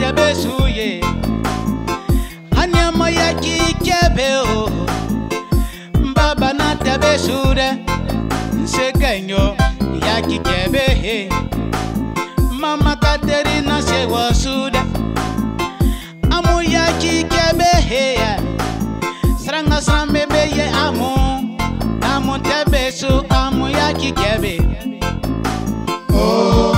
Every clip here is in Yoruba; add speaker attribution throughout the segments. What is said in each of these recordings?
Speaker 1: tebe suye anyama ya kikebe o baba na tebe sure sekenyo ya kikebe he mama Katerina se wasude amu ya kikebe he sranga sambebe ye amu tebe su amu ya kikebe
Speaker 2: oh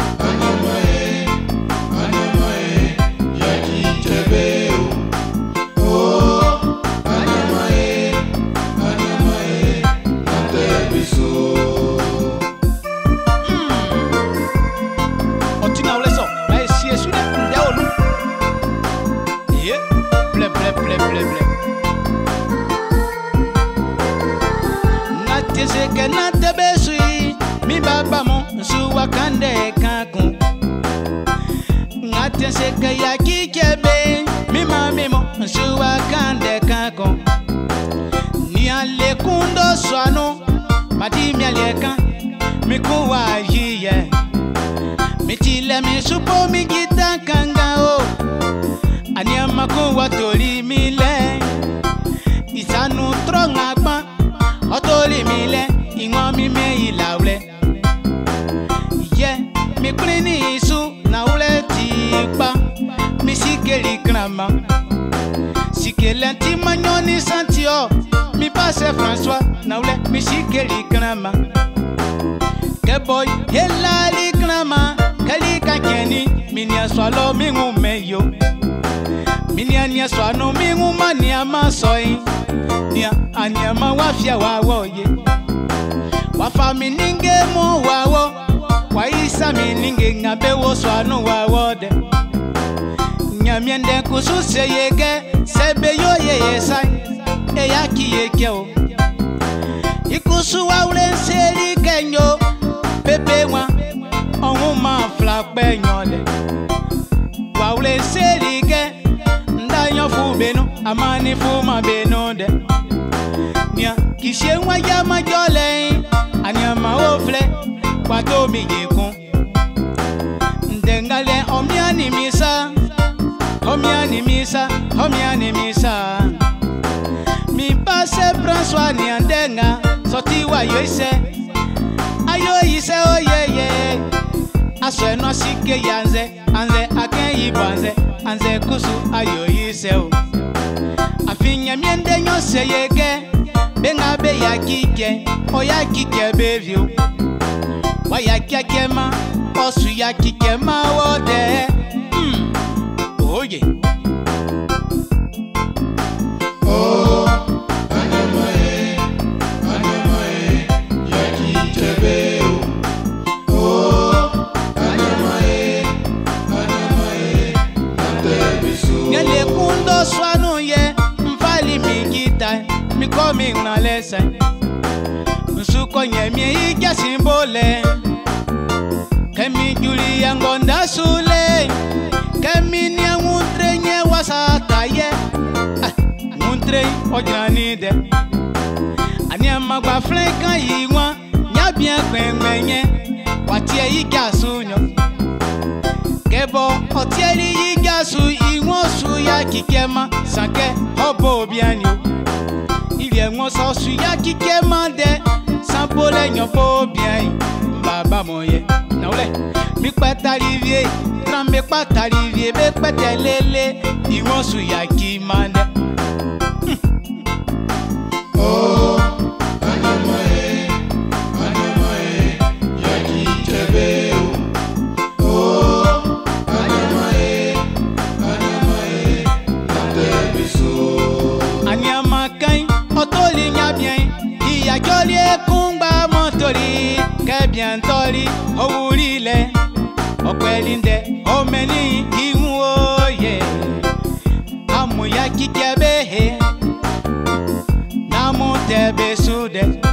Speaker 1: Seke na tebe sui mi baba mo suwa kande kakun ngate seke ya kikebe mi mami mo suwa kande kakun ni ale kundo swano mati mi aleka mi kuwa yiye mi tile mi supo mi gita kanga o ani amakuwa tori mi le isanu tronga pa otoli mile ingwa mi me ilawle ye mi klini isu na ule tikpa mi sikeli krama sikeli ti manyoni santio mi passe François na ule mi sikeli krama ke boy helali krama kali kakeni minia swalo mi ngumeyo minia nia swano mi ngumania masoi nia anyama wafia wawoye wafa mininge mo wawo waisa mininge ngabe wo swanu wawode nyamiende kususe yeke sebe yo yesai eyaki yeke o ikusu wa ulenseli kenyo pepe wa onuma flakpe nyole wa ulenseli ke ndanyo fu beno amani fu mabeno de nia kishe nwa ya majole anyama ofle kwato miyekun ndengale omiani misa mi passe François ni andenga soti wa yoise ayo ise oyeye aswe no sike yanze anze aken yibanze anze kusu ayo ise o afinya miende nyose yeke benga be ya kike o ya kike bevio wa ya kike ma osu ya kike ma wode oye
Speaker 2: oh anyamae ya kike beo oh anyamae na tebisu
Speaker 1: ngele kundo swanu ye mfali mingita mikomi unalesa nsuko nyemie ika simbole kemi juli ya ngonda sule kemi ni nguntre nye wasata ye nguntre ojani de ani amagba flenka yiwa nyabia kwenmenye watie ika sunyo kebo otieli ika su iwon su ya kikema sanke obo bianyo Won so su ya kike mande sampole nyopo bien baba moye na ole mi pata rivier trambe pata rivier be petelele iwon su ya ki mande
Speaker 2: oh anyamae ya kike beo oh anyamae na tebisu
Speaker 1: anyama kai otoli nya bien iya joli ekungba motori ke bien tori owurile opelinde omeni iwu oye amu ya kike behe namu tebe sude